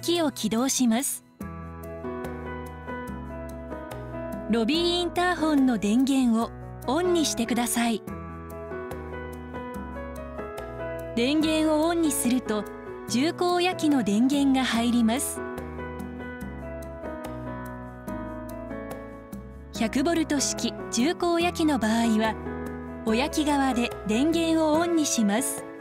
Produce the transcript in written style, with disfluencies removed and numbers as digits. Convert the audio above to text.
機を起動します。ロビーインターホンの電源をオンにしてください。電源をオンにすると重高野機の電源が入ります。100V 式重高野機の場合は親機側で電源をオンにします。